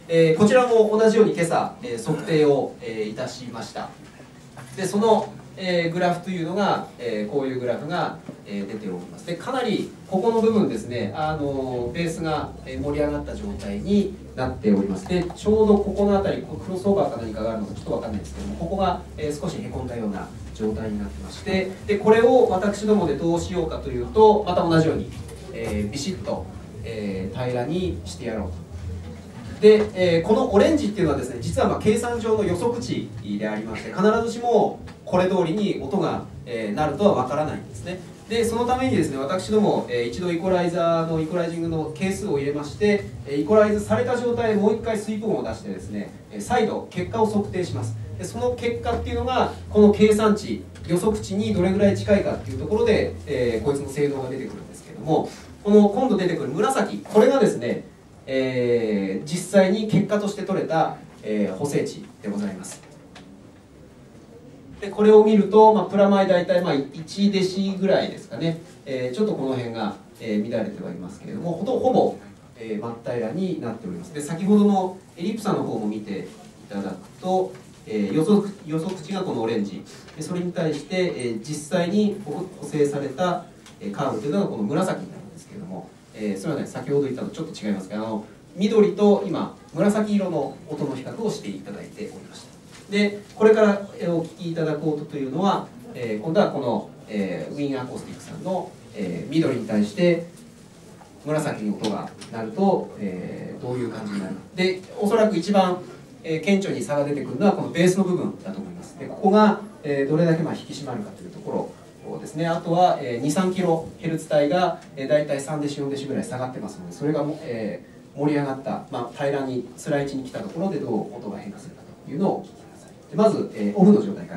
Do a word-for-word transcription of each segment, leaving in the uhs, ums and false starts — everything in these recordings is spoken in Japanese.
えー、こちらも同じように今朝、えー、測定を、えー、いたしました。でその、えー、グラフというのが、えー、こういうグラフが、えー、出ております。でかなりここの部分ですね、あのベースが盛り上がった状態になっております。でちょうどここの辺り、クロスオーバーか何かがあるのかちょっと分かんないですけども、ここが、えー、少しへこんだような状態になってまして、でこれを私どもでどうしようかというと、また同じように、えー、ビシッと、えー、平らにしてやろうと。で、えー、このオレンジっていうのはですね、実はまあ計算上の予測値でありまして、必ずしもこれ通りに音が、えー、なるとは分からないんですね。でそのためにですね、私ども、えー、一度イコライザーのイコライジングの係数を入れまして、イコライズされた状態でもう一回水分を出してですね、再度結果を測定します。でその結果っていうのがこの計算値、予測値にどれぐらい近いかっていうところで、えー、こいつの性能が出てくるんですけれども、この今度出てくる紫、これがですね、えー、実際に結果として取れた、えー、補正値でございます。でこれを見ると、まあ、プラマイ大体まあいちデシぐらいですかね、えー、ちょっとこの辺が、えー、乱れてはいますけれども、ほとほぼ、えー、真っ平らになっております。で先ほどのエリプサの方も見ていただくと、えー、予測予測値がこのオレンジで、それに対して、えー、実際に補正された、えー、カーブというのがこの紫になるんですけれども、えー、それはね、先ほど言ったのとちょっと違いますが、あの緑と今紫色の音の比較をしていただいておりました。でこれからお聴きいただく音というのは、えー、今度はこの、えー、ウィンアコースティックさんの、えー、緑に対して紫に音が鳴ると、えー、どういう感じになるか。でおそらく一番、えー、顕著に差が出てくるのはこのベースの部分だと思います。でここが、えー、どれだけまあ引き締まるかというところですね。あとは、えー、にさんキロヘルツ 帯が、えー、大体さんデシよんデシぐらい下がってますので、それがも、えー、盛り上がった、まあ、平らにつらい位置に来たところでどう音が変化するかというのをお聞きください。でまず、えー、オフの状態から。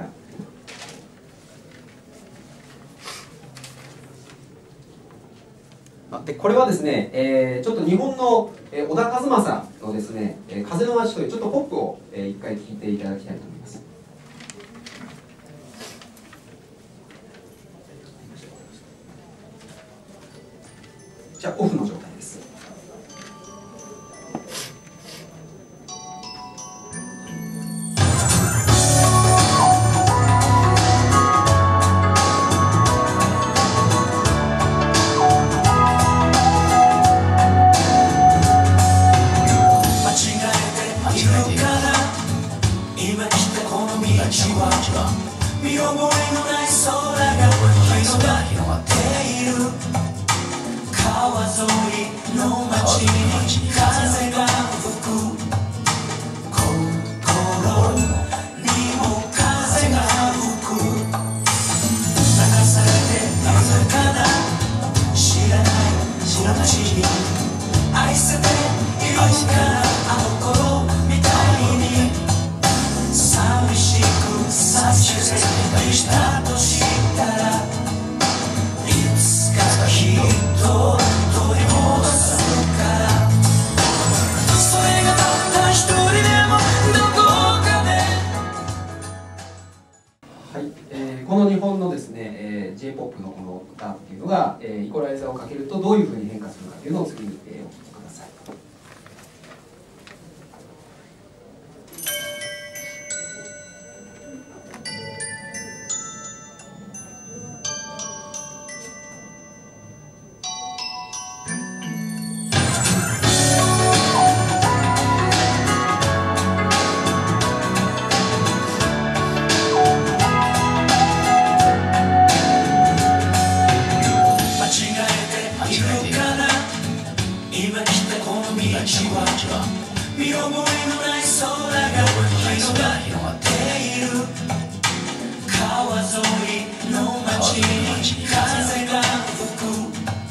でこれはですね、えー、ちょっと日本の、えー、小田和正のですね「えー、風の街」というちょっとポップを、えー、一回聴いていただきたいと思います。じゃあオフの状態です。 見覚えのない空が広がっている。川沿いの街に風が吹く。心にも風が吹く。流されてなぜかな、知らない街に愛せているからあの頃みたいに寂しくさせてしたとしたら、いつかきっと取り戻すから。それがたった一人でもどこかで。 はい、えー、この日本のですね、えー、J-ポップ のこの歌っていうのが、えー、イコライザーをかけるとどういうふうに変化するかというのを次に、えー、お聞きください。 見覚えのない空が広がっている。川沿いの街に風が吹く。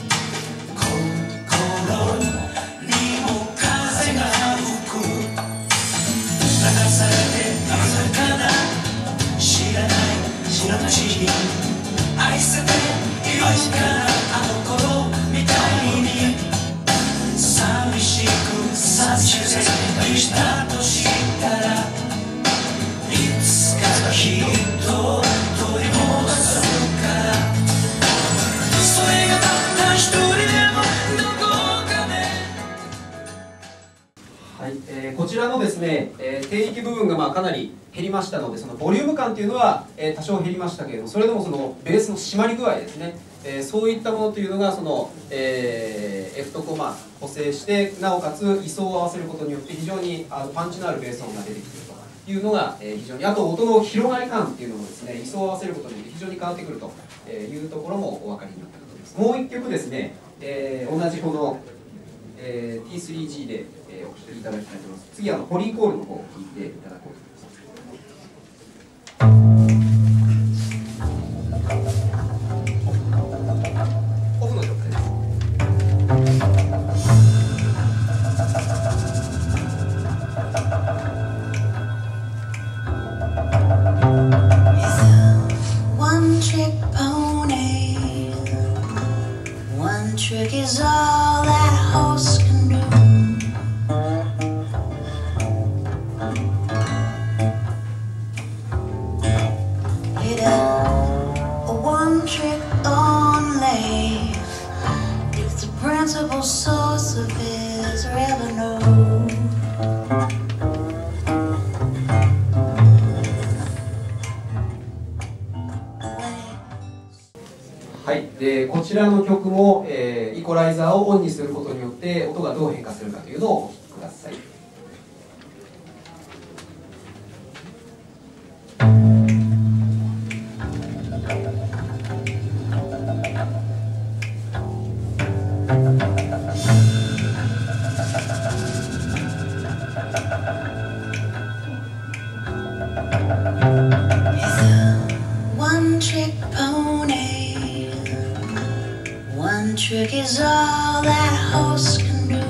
心にも風が吹く。流されてなぜかな、知らない街に愛せているからあの頃みたいに寂しくさせてしたとしたら、いつかきっと取り戻すから。それがたった一人でもどこかで。 はい、えー、こちね、えー、低域部分がまあかなり減りましたので、そのボリューム感というのは、えー、多少減りましたけれども、それでもそのベースの締まり具合ですね、えー、そういったものというのがその、えー、F とこうまあ補正して、なおかつ位相を合わせることによって非常にあのパンチのあるベース音が出てきているというのが、えー、非常に、あと音の広がり感っていうのもですね、位相を合わせることによって非常に変わってくるというところもお分かりになったかと思います。もう一曲ですね、えー、同じこの、えー、ティースリージー で、えー、お聴きいただきたいと思います。次はホリーコールの方を聴いていただこうと思います。オフの状態です。 One trick pony, one trick is all that horse can do. It a one trick only. It's the principal source of his revenue. はい、でこちらの曲も、えー、イコライザーをオンにすることによって音がどう変化するかというのをお聴きください。 One trick pony, one trick is all that horse can do.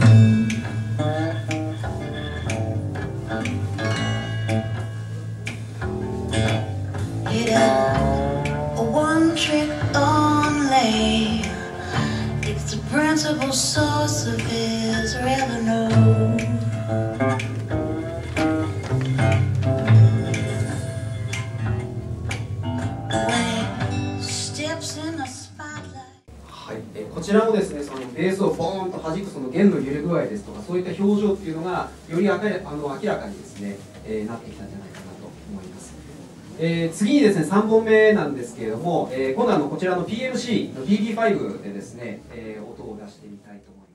It a one trick only. It's the principal source of his revenue. Steps in the spotlight. はい、えー、こちらもですね、そのベースをボーンと弾くその弦の揺れ具合ですとか、そういった表情っていうのがよりあかあの明らかにですね、えー、なってきたんじゃないかなと思います。えー、次にですねさんぼんめなんですけれども、えー、今度はあのこちらの ピーエムシー の ピービーファイブ でですね、えー、音を出してみたいと思います。